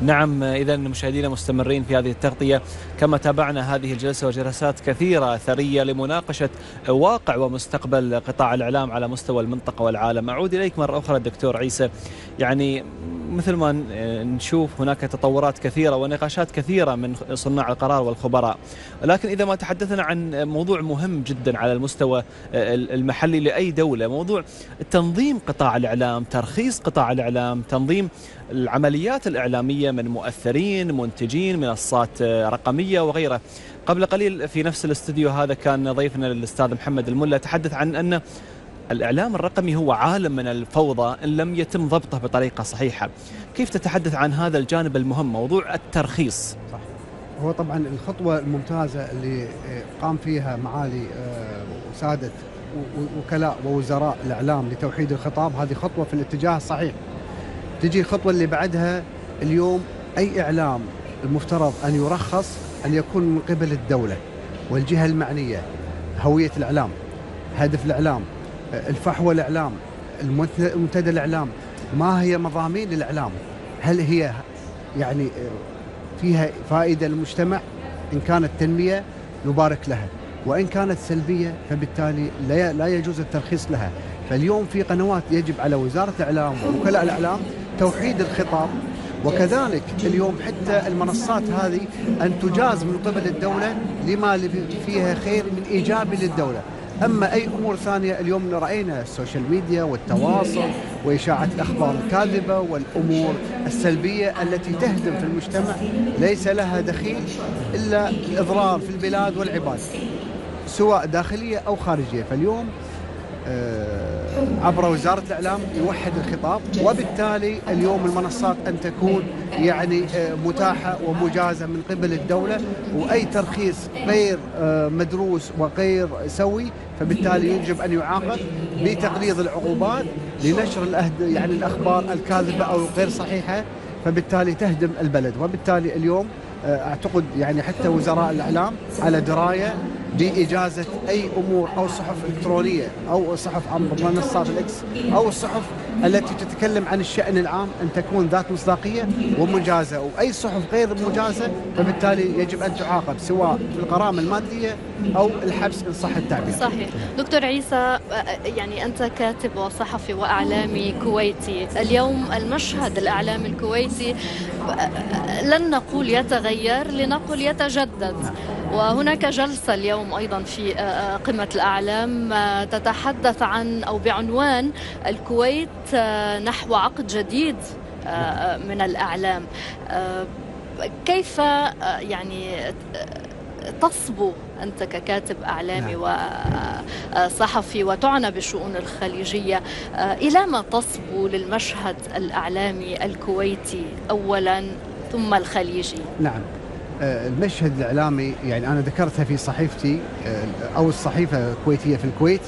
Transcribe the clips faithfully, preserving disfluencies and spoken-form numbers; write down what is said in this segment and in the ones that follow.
نعم، إذا مشاهدينا مستمرين في هذه التغطية، كما تابعنا هذه الجلسة وجلسات كثيرة ثرية لمناقشة واقع ومستقبل قطاع الإعلام على مستوى المنطقة والعالم. أعود إليك مرة أخرى دكتور عيسى، يعني مثل ما نشوف هناك تطورات كثيرة ونقاشات كثيرة من صناع القرار والخبراء، لكن إذا ما تحدثنا عن موضوع مهم جدا على المستوى المحلي لأي دولة، موضوع تنظيم قطاع الإعلام، ترخيص قطاع الإعلام، تنظيم العمليات الإعلامية من مؤثرين، منتجين، منصات رقمية وغيرها. قبل قليل في نفس الاستوديو هذا كان ضيفنا الأستاذ محمد الملا تحدث عن أن الإعلام الرقمي هو عالم من الفوضى إن لم يتم ضبطه بطريقة صحيحة. كيف تتحدث عن هذا الجانب المهم، موضوع الترخيص؟ صح. هو طبعا الخطوة الممتازة اللي قام فيها معالي وسادة وكلاء ووزراء الإعلام لتوحيد الخطاب، هذه خطوة في الاتجاه الصحيح. تجي الخطوة اللي بعدها، اليوم أي إعلام المفترض أن يرخص أن يكون من قبل الدولة والجهة المعنية، هوية الإعلام، هدف الإعلام، الفحوى الإعلام، المنتدى الإعلام، ما هي مضامين الإعلام، هل هي يعني فيها فائدة للمجتمع؟ إن كانت تنمية نبارك لها، وإن كانت سلبية فبالتالي لا يجوز الترخيص لها. فاليوم في قنوات يجب على وزارة الإعلام ووكلاء الإعلام توحيد الخطاب، وكذلك اليوم حتى المنصات هذه أن تجاز من قبل الدولة لما فيها خير من إيجابي للدولة. أما أي أمور ثانية، اليوم رأينا السوشيال ميديا والتواصل وإشاعة الأخبار الكاذبة والأمور السلبية التي تهدم في المجتمع ليس لها دخيل إلا الإضرار في البلاد والعباد سواء داخلية أو خارجية. فاليوم عبر وزارة الإعلام يوحد الخطاب، وبالتالي اليوم المنصات أن تكون يعني متاحة ومجازة من قبل الدولة، وأي ترخيص غير مدروس وغير سوي فبالتالي يجب أن يعاقب بتقليص العقوبات لنشر الأهد يعني الأخبار الكاذبة أو غير صحيحة، فبالتالي تهدم البلد. وبالتالي اليوم أعتقد يعني حتى وزراء الإعلام على دراية بإجازة أي أمور أو صحف إلكترونية أو صحف عبر منصات الإكس أو الصحف التي تتكلم عن الشأن العام أن تكون ذات مصداقية ومجازة، وأي صحف غير مجازة فبالتالي يجب أن تعاقب سواء بالغرامة المادية أو الحبس إن صح التعبير. صحيح. دكتور عيسى، يعني أنت كاتب وصحفي وإعلامي كويتي، اليوم المشهد الإعلامي الكويتي لن نقول يتغير، لنقول يتجدد. وهناك جلسة اليوم أيضا في قمة الأعلام تتحدث عن أو بعنوان الكويت نحو عقد جديد من الإعلام. كيف يعني تصبو أنت ككاتب إعلامي وصحفي وتعنى بالشؤون الخليجية، إلى ما تصبو للمشهد الإعلامي الكويتي أولا ثم الخليجي؟ نعم، المشهد الإعلامي يعني أنا ذكرتها في صحيفتي أو الصحيفة الكويتية في الكويت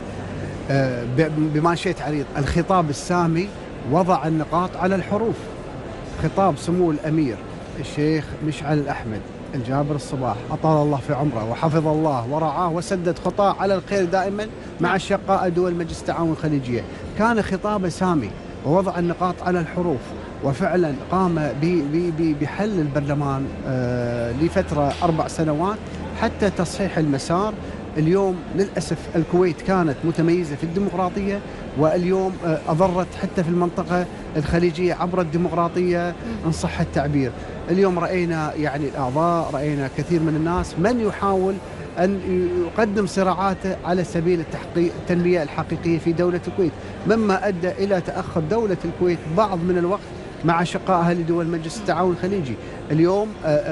بمانشيت عريض: الخطاب السامي وضع النقاط على الحروف. خطاب سمو الأمير الشيخ مشعل الأحمد الجابر الصباح أطال الله في عمره وحفظ الله ورعاه وسدد خطاه على الخير دائما مع الشقاء دول مجلس التعاون الخليجية، كان خطابه سامي ووضع النقاط على الحروف، وفعلا قام بحل البرلمان لفترة أربع سنوات حتى تصحيح المسار. اليوم للأسف الكويت كانت متميزة في الديمقراطية، واليوم أضرت حتى في المنطقة الخليجية عبر الديمقراطية إن صح التعبير. اليوم رأينا يعني الأعضاء، رأينا كثير من الناس من يحاول أن يقدم صراعاته على سبيل التحقيق التنمية الحقيقية في دولة الكويت، مما أدى إلى تأخر دولة الكويت بعض من الوقت مع شقائها لدول مجلس التعاون الخليجي. اليوم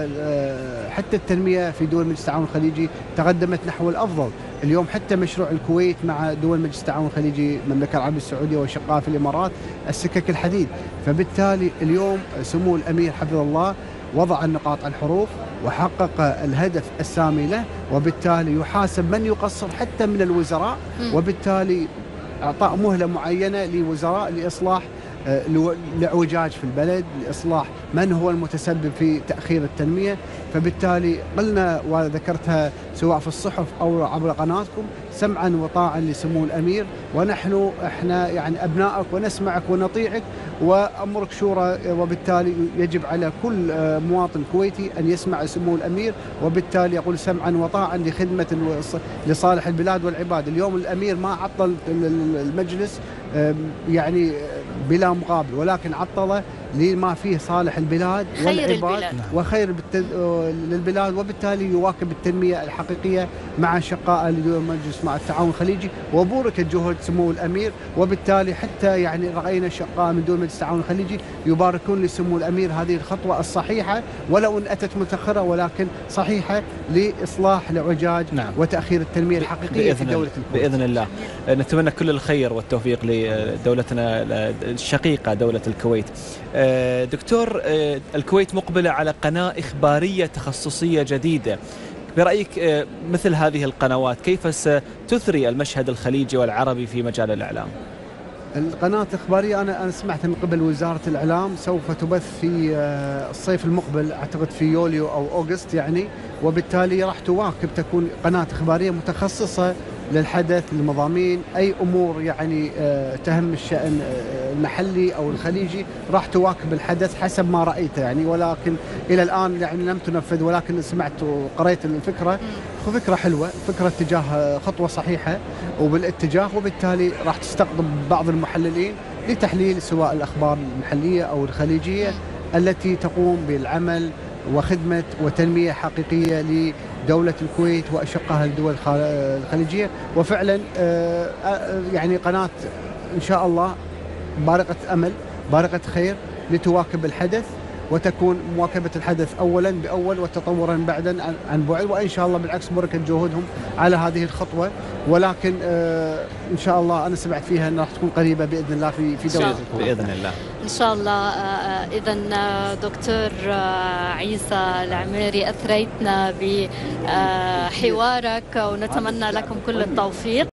حتى التنمية في دول مجلس التعاون الخليجي تقدمت نحو الأفضل. اليوم حتى مشروع الكويت مع دول مجلس التعاون الخليجي، المملكة العربية السعودية وشقائها في الإمارات، السكك الحديد. فبالتالي اليوم سمو الأمير حفظه الله وضع النقاط على الحروف وحقق الهدف السامي له، وبالتالي يحاسب من يقصر حتى من الوزراء، وبالتالي أعطاء مهلة معينة لوزراء لإصلاح الاعوجاج في البلد، لإصلاح من هو المتسبب في تأخير التنمية. فبالتالي قلنا وذكرتها سواء في الصحف أو عبر قناتكم: سمعا وطاعا لسمو الأمير، ونحن احنا يعني أبنائك ونسمعك ونطيعك، وأمرك شورى، وبالتالي يجب على كل مواطن كويتي أن يسمع سمو الأمير، وبالتالي يقول سمعا وطاعا لخدمة لصالح البلاد والعباد. اليوم الأمير ما عطل المجلس يعني بلا مقابل، ولكن عطله لما فيه صالح البلاد والعباد وخير للبلاد، وبالتالي يواكب التنمية الحقيقية مع شقاء المجلس مع التعاون الخليجي، وبوركت جهد سمو الأمير. وبالتالي حتى يعني رأينا شقاء من دول مجلس التعاون الخليجي يباركون لسمو الأمير هذه الخطوة الصحيحة، ولو أن أتت متأخرة ولكن صحيحة لإصلاح العجاج نعم. وتأخير التنمية الحقيقية في دولة الكويت بإذن الله. نتمنى كل الخير والتوفيق لدولتنا الشقيقة دولة الكويت. دكتور، الكويت مقبلة على قناة إخبارية تخصصية جديدة، برأيك مثل هذه القنوات كيف ستثري المشهد الخليجي والعربي في مجال الإعلام؟ القناة الإخبارية أنا أنا سمعت من قبل وزارة الإعلام سوف تبث في الصيف المقبل، أعتقد في يوليو أو أوغست يعني، وبالتالي راح تواكب تكون قناة إخبارية متخصصة للحدث، للمضامين، أي أمور يعني تهم الشأن المحلي أو الخليجي راح تواكب الحدث حسب ما رأيته يعني، ولكن إلى الآن يعني لم تنفذ، ولكن سمعت وقرأت الفكرة، فكرة حلوة، فكرة اتجاه خطوة صحيحة وبالاتجاه، وبالتالي راح تستقطب بعض المحللين لتحليل سواء الأخبار المحلية أو الخليجية التي تقوم بالعمل وخدمة وتنمية حقيقية لدولة الكويت وأشقها الدول الخليجية. وفعلا يعني قناة إن شاء الله بارقة أمل، بارقة خير لتواكب الحدث وتكون مواكبة الحدث أولا بأول وتطورا بعدا عن بعد، وإن شاء الله بالعكس بركة جهودهم على هذه الخطوة. ولكن آه إن شاء الله أنا سمعت فيها أنها راح تكون قريبة بإذن الله في في دولة الكويت بإذن الله إن شاء الله. إذا دكتور عيسى العميري أثريتنا بحوارك ونتمنى لكم كل التوفيق.